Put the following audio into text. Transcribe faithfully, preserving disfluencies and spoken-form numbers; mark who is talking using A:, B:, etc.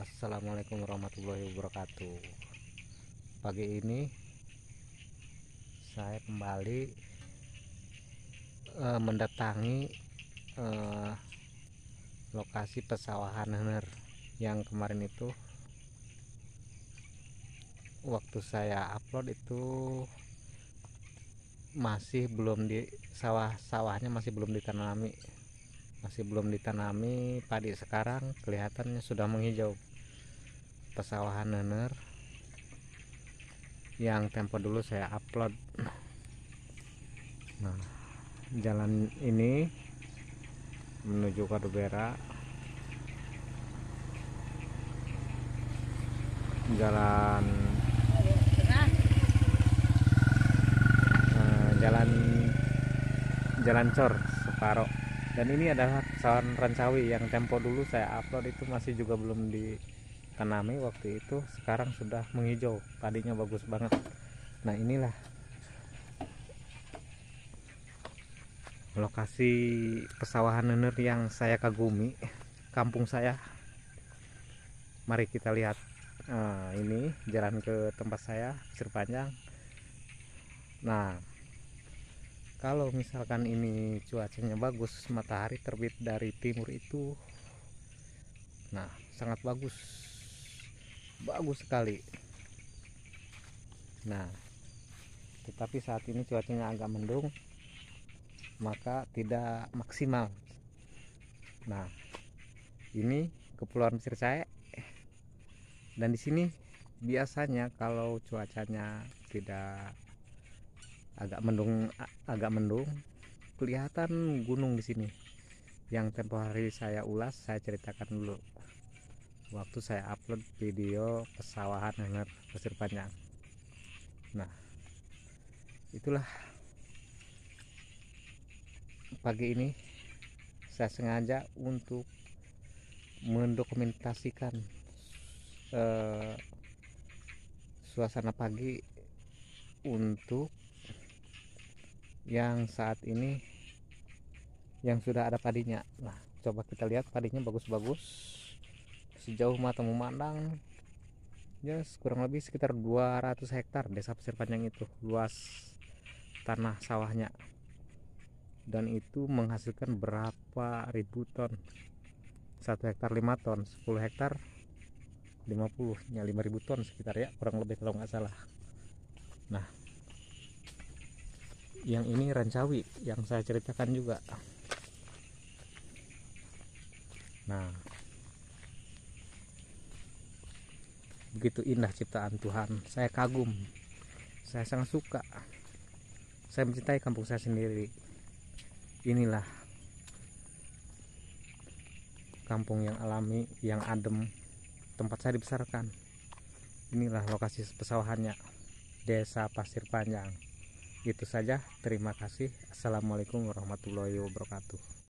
A: Assalamualaikum warahmatullahi wabarakatuh. Pagi ini saya kembali eh, mendatangi eh, lokasi pesawahan Hener yang kemarin itu waktu saya upload itu masih belum di sawah-sawahnya masih belum ditanami masih belum ditanami padi. Sekarang kelihatannya sudah menghijau pesawahan Hener yang tempo dulu saya upload. Nah, jalan ini menuju Kadubera, jalan eh, jalan jalan Cor Separo. Dan ini adalah pesawahan Rancawi yang tempo dulu saya upload itu masih juga belum ditanami waktu itu. Sekarang sudah menghijau, padinya bagus banget. Nah, inilah lokasi pesawahan Hener yang saya kagumi, kampung saya. Mari kita lihat. Nah, ini jalan ke tempat saya, Pasir Panjang. Nah, kalau misalkan ini cuacanya bagus, matahari terbit dari timur itu, nah sangat bagus, bagus sekali. Nah, tetapi saat ini cuacanya agak mendung, maka tidak maksimal. Nah, ini Kepulauan Pasir Cae, dan di sini biasanya kalau cuacanya tidak agak mendung agak mendung kelihatan gunung di sini. Yang tempo hari saya ulas, saya ceritakan dulu waktu saya upload video pesawahan Hener Pasir Panjang. Nah, itulah pagi ini saya sengaja untuk mendokumentasikan eh, suasana pagi untuk yang saat ini yang sudah ada padinya. Nah, coba kita lihat padinya bagus-bagus, sejauh mata memandang. Ya, yes, kurang lebih sekitar dua ratus hektar desa Pasir Panjang itu luas tanah sawahnya, dan itu menghasilkan berapa ribu ton. Satu hektar lima ton, sepuluh hektar lima puluh, ya lima ribu ton sekitar, ya kurang lebih kalau nggak salah. Nah, yang ini Rancawi yang saya ceritakan juga. Nah, begitu indah ciptaan Tuhan. Saya kagum, saya sangat suka, saya mencintai kampung saya sendiri. Inilah kampung yang alami, yang adem, tempat saya dibesarkan. Inilah lokasi pesawahannya, Desa Pasir Panjang. Itu saja, terima kasih. Assalamualaikum warahmatullahi wabarakatuh.